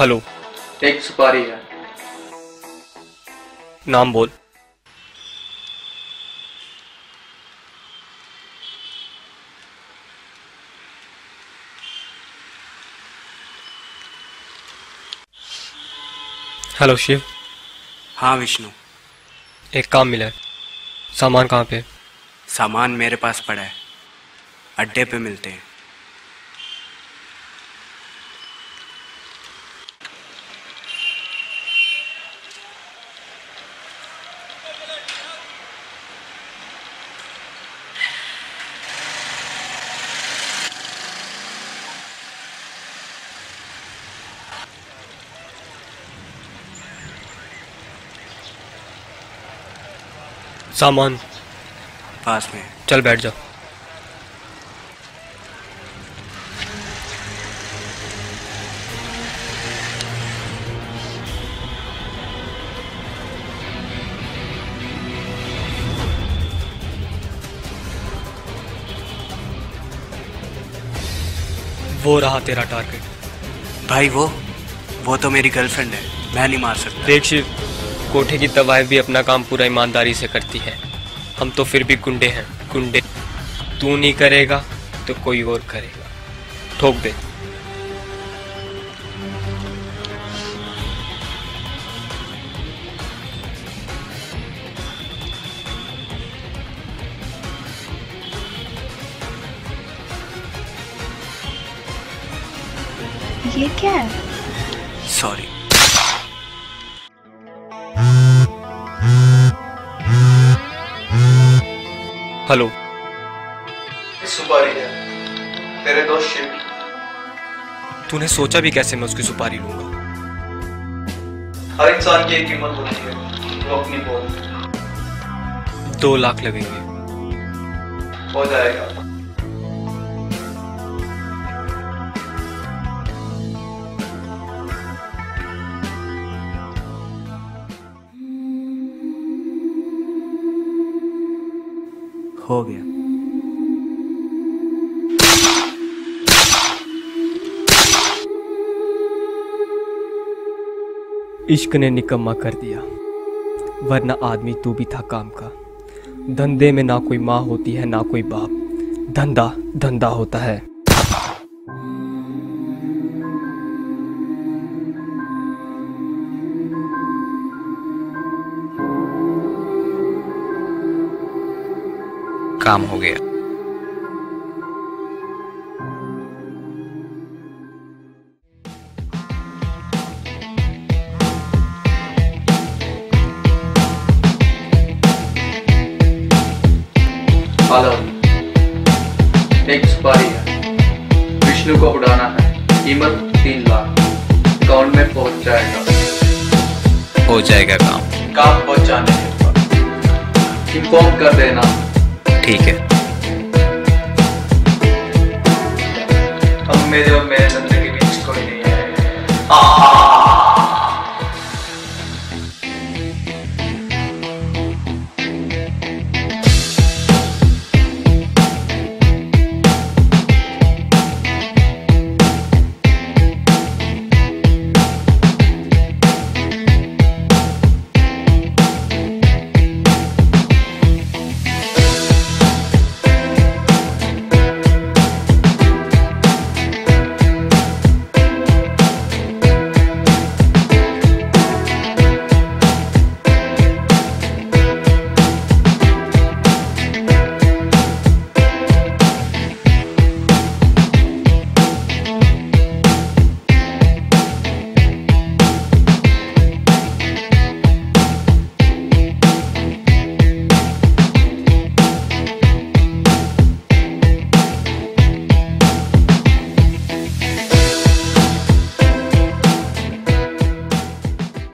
Hello. एक सुपारी है। नाम बोल। हेलो शिव। हाँ विष्णु। एक काम मिला है। सामान कहाँ पे? सामान मेरे पास पड़ा है, अड्डे पे मिलते हैं। सामान पास में। चल बैठ जा। वो रहा तेरा टारगेट। भाई वो तो मेरी गर्लफ्रेंड है, मैं नहीं मार सकता। देख शिव, कोठे की तवाइफ भी अपना काम पूरा ईमानदारी से करती है। हम तो फिर भी गुंडे हैं, गुंडे। तू नहीं करेगा तो कोई और करेगा। ठोक दे। ये क्या है? सॉरी। हेलो। सुपारी है, तेरे दोस्त शिव। तूने सोचा भी कैसे मैं उसकी सुपारी लूंगा? हर इंसान की एक कीमत होती है, वो अपनी बोल। 2 लाख लगेंगे। हो जाएगा। हो गया। इश्क ने निकम्मा कर दिया, वरना आदमी तू भी था काम का। धंधे में ना कोई माँ होती है ना कोई बाप, धंधा धंधा होता है। काम हो गया। हेलो। एक सुपारी है, विष्णु को उड़ाना है, कीमत 3 लाख। अकाउंट में पहुंच जाएगा। हो जाएगा काम। काम पहुंचाने के बाद इन्फॉर्म कर देना। ठीक है। अब मेरे और मेरे धंधे के बीच कोई नहीं है।